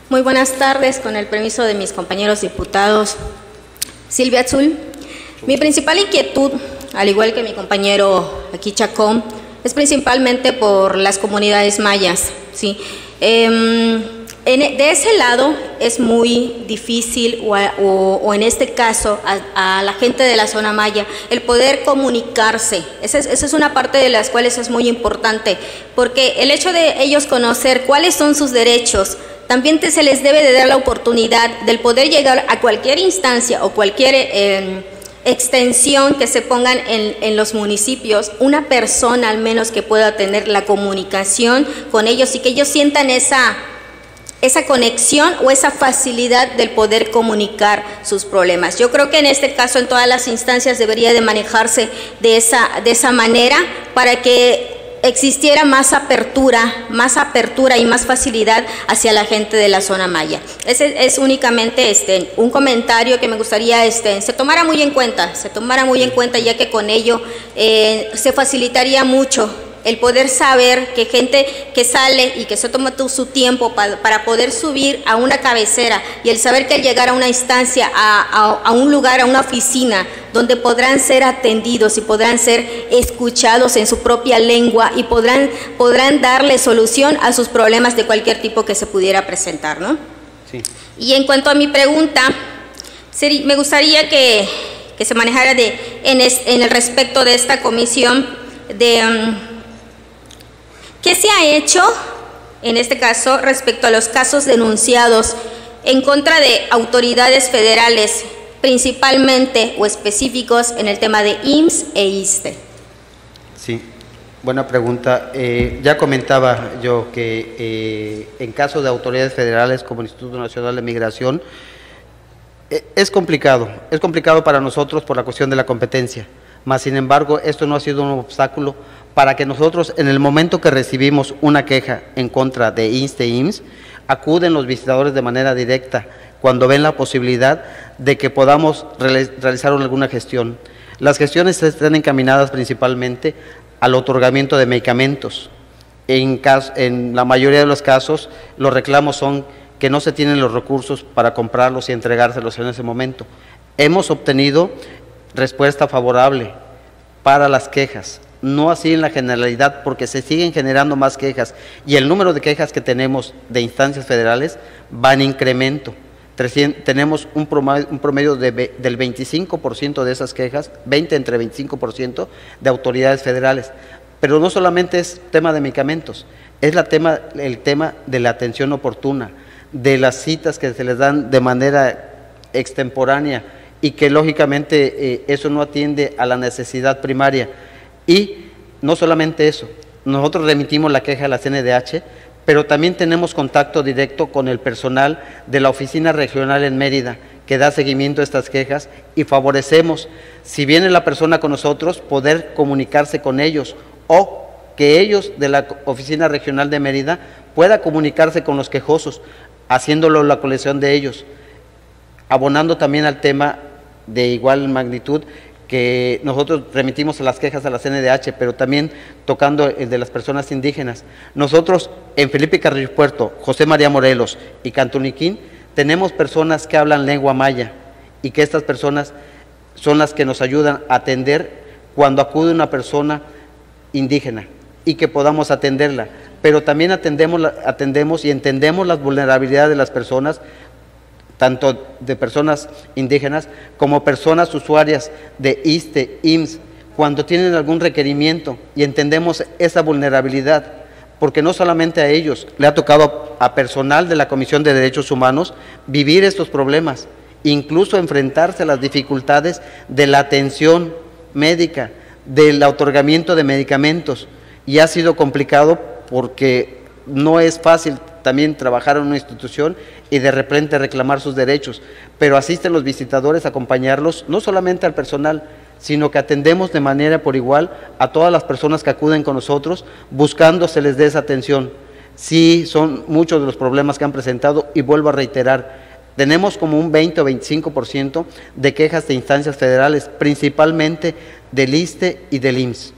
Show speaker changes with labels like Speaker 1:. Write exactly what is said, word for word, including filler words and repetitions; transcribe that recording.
Speaker 1: Muy buenas tardes, con el permiso de mis compañeros diputados. Silvia Azul. Mi principal inquietud, al igual que mi compañero aquí Chacón, es principalmente por las comunidades mayas, ¿sí? Eh, en, de ese lado es muy difícil, o, o, o en este caso, a, a la gente de la zona maya, el poder comunicarse. Esa es, esa es una parte de las cuales es muy importante, porque el hecho de ellos conocer cuáles son sus derechos, también te, se les debe de dar la oportunidad del poder llegar a cualquier instancia o cualquier eh, extensión que se pongan en, en los municipios, una persona al menos que pueda tener la comunicación con ellos y que ellos sientan esa, esa conexión o esa facilidad del poder comunicar sus problemas. Yo creo que en este caso en todas las instancias debería de manejarse de esa, de esa manera para que existiera más apertura, más apertura y más facilidad hacia la gente de la zona maya. Ese es únicamente este, un comentario que me gustaría este, se tomara muy en cuenta, se tomara muy en cuenta, ya que con ello eh, se facilitaría mucho el poder saber que gente que sale y que se toma su tiempo para, para poder subir a una cabecera, y el saber que al llegar a una instancia, a, a, a un lugar, a una oficina, donde podrán ser atendidos y podrán ser escuchados en su propia lengua y podrán, podrán darle solución a sus problemas de cualquier tipo que se pudiera presentar, ¿no?
Speaker 2: Sí. Y
Speaker 1: en cuanto a mi pregunta, sería, me gustaría que, que se manejara de, en, es, en el respecto de esta comisión de... Um, ¿qué se ha hecho, en este caso, respecto a los casos denunciados en contra de autoridades federales, principalmente o específicos en el tema de I M S S e ISSSTE?
Speaker 2: Sí, buena pregunta. Eh, ya comentaba yo que eh, en caso de autoridades federales como el Instituto Nacional de Migración, eh, es complicado, es complicado para nosotros por la cuestión de la competencia, mas sin embargo esto no ha sido un obstáculo para que nosotros, en el momento que recibimos una queja en contra de ISSSTE e I M S S, acuden los visitadores de manera directa cuando ven la posibilidad de que podamos realizar alguna gestión. Las gestiones están encaminadas principalmente al otorgamiento de medicamentos. En, caso, en la mayoría de los casos, los reclamos son que no se tienen los recursos para comprarlos y entregárselos en ese momento. Hemos obtenido respuesta favorable para las quejas. No así en la generalidad, porque se siguen generando más quejas y el número de quejas que tenemos de instancias federales va en incremento. Tenemos un promedio, un promedio de, del veinticinco por ciento de esas quejas, veinte entre veinticinco por ciento de autoridades federales. Pero no solamente es tema de medicamentos, es la tema, el tema de la atención oportuna, de las citas que se les dan de manera extemporánea y que lógicamente eh, eso no atiende a la necesidad primaria. Y no solamente eso, nosotros remitimos la queja a la C N D H, pero también tenemos contacto directo con el personal de la oficina regional en Mérida, que da seguimiento a estas quejas, y favorecemos, si viene la persona con nosotros, poder comunicarse con ellos, o que ellos de la oficina regional de Mérida pueda comunicarse con los quejosos, haciéndolo la colección de ellos, abonando también al tema de igual magnitud, que nosotros remitimos a las quejas a la C N D H, pero también tocando el de las personas indígenas. Nosotros en Felipe Carrillo Puerto, José María Morelos y Cantuniquín tenemos personas que hablan lengua maya y que estas personas son las que nos ayudan a atender cuando acude una persona indígena y que podamos atenderla, pero también atendemos, atendemos y entendemos las vulnerabilidades de las personas, tanto de personas indígenas como personas usuarias de ISSSTE, I M S S, cuando tienen algún requerimiento, y entendemos esa vulnerabilidad, porque no solamente a ellos, le ha tocado a personal de la Comisión de Derechos Humanos vivir estos problemas, incluso enfrentarse a las dificultades de la atención médica, del otorgamiento de medicamentos, y ha sido complicado porque no es fácil también trabajar en una institución y de repente reclamar sus derechos, pero asisten los visitadores a acompañarlos, no solamente al personal, sino que atendemos de manera por igual a todas las personas que acuden con nosotros, buscando se les dé esa atención. Sí, son muchos de los problemas que han presentado, y vuelvo a reiterar, tenemos como un veinte o veinticinco por ciento de quejas de instancias federales, principalmente del ISSSTE y del I M S S.